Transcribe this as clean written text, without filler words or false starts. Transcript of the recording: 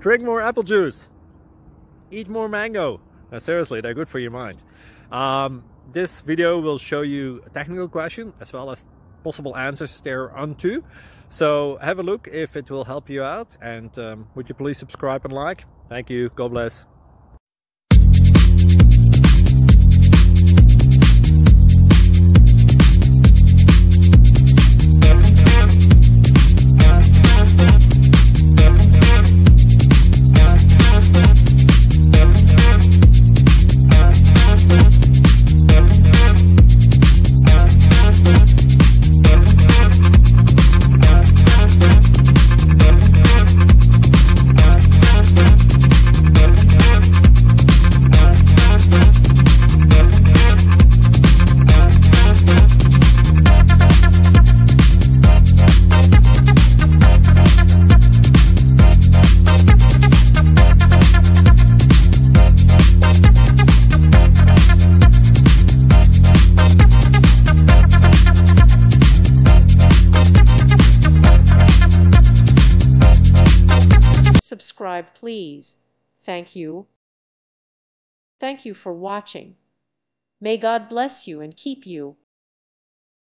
Drink more apple juice. Eat more mango. No, seriously, they're good for your mind. This video will show you a technical question as well as possible answers thereunto. So have a look if it will help you out, and would you please subscribe and like? Thank you. God bless. Subscribe, please. Thank you. Thank you for watching. May God bless you and keep you.